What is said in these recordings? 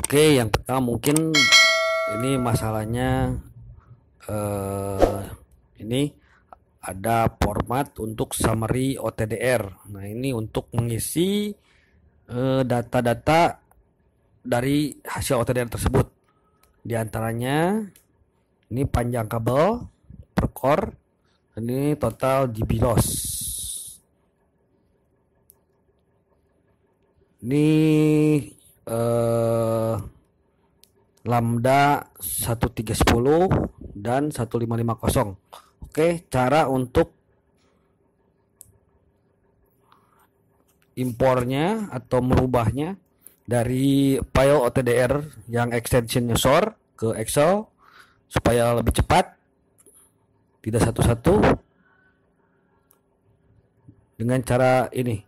Oke, yang pertama mungkin ini masalahnya ini ada format untuk summary OTDR. Nah, ini untuk mengisi data-data dari hasil OTDR tersebut. Di antaranya ini panjang kabel per core, ini total dB loss. Ini lambda 1310 dan 1550. Oke, cara untuk impornya atau merubahnya dari file OTDR yang extensionnya SOR ke Excel supaya lebih cepat, tidak satu-satu, dengan cara ini.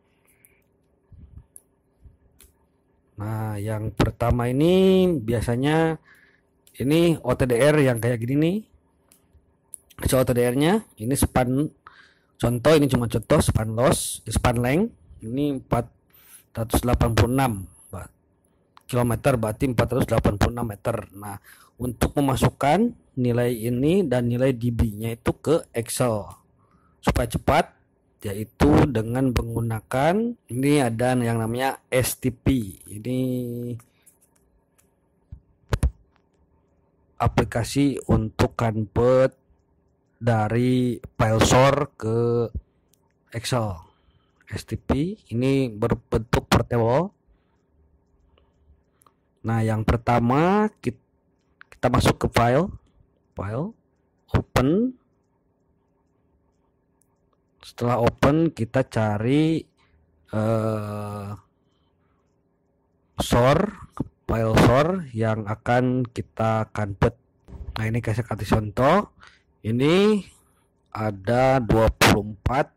Nah, yang pertama ini biasanya ini OTDR yang kayak gini nih. So, OTDR-nya ini span, contoh ini cuma contoh span loss, span length ini 486 km, berarti 486 meter. Nah, untuk memasukkan nilai ini dan nilai dB-nya itu ke Excel supaya cepat, yaitu dengan menggunakan ini ada yang namanya STP. Ini aplikasi untuk convert dari file SOR ke Excel. STP ini berbentuk portable. Nah, yang pertama kita masuk ke file, open. Setelah open, kita cari file SOR yang akan kita convert. Nah, ini saya kasih contoh. Ini ada 24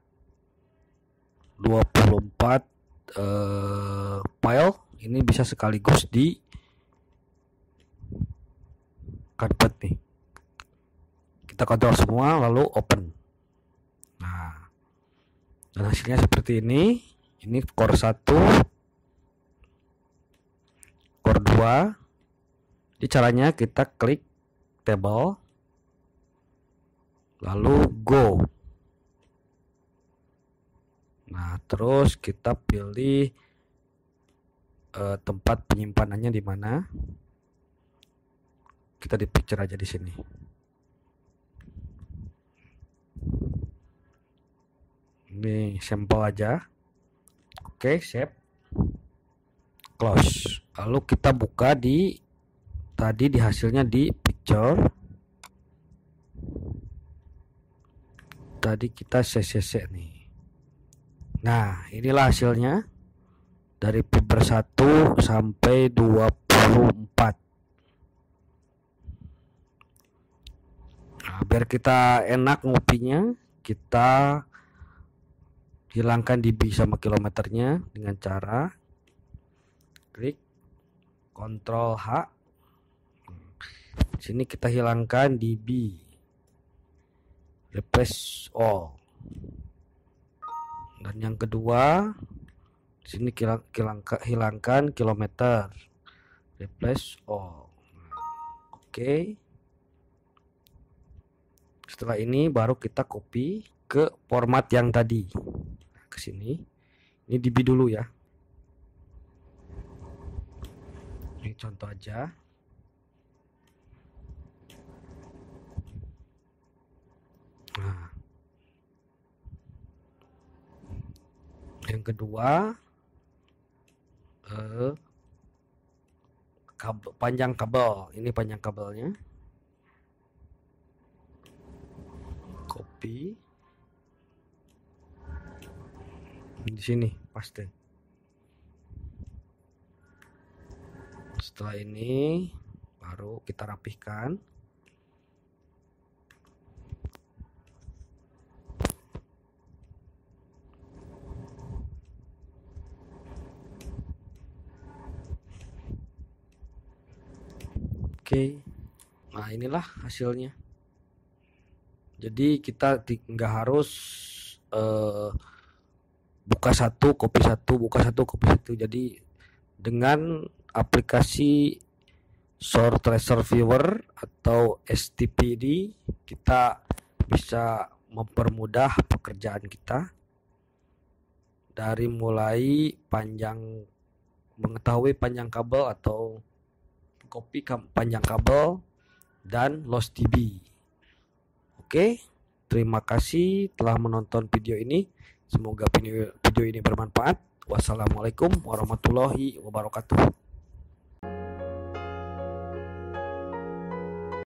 file. Ini bisa sekaligus di convert nih. Kita kontrol semua lalu open. Nah, dan hasilnya seperti ini. Ini core 1, core 2. Jadi caranya kita klik table lalu go. Nah, terus kita pilih tempat penyimpanannya di mana. Kita di picture aja di sini. Ini sampel aja. Oke, save. Close. Lalu kita buka di tadi di hasilnya di picture. Tadi kita CCC nih. Nah, inilah hasilnya dari fiber 1 sampai 24. Nah, biar kita enak ngopinya, kita hilangkan dB sama kilometernya dengan cara klik Ctrl H. Di sini kita hilangkan dB, replace all. Dan yang kedua, di sini hilangkan kilometer, replace all. Oke. Setelah ini baru kita copy ke format yang tadi. Ke sini. Ini dB dulu ya. Ini contoh aja. Nah, yang kedua panjang kabel. Ini panjang kabelnya. Copy. Di sini paste. Setelah ini baru kita rapihkan. Oke. Nah, inilah hasilnya. Jadi kita nggak harus buka satu, copy satu, buka satu, copy satu. Jadi dengan aplikasi Source Tracer Viewer atau STPD, kita bisa mempermudah pekerjaan kita dari mulai mengetahui panjang kabel atau copy panjang kabel dan loss dB. Oke, terima kasih telah menonton video ini. Semoga video ini bermanfaat. Wassalamualaikum warahmatullahi wabarakatuh.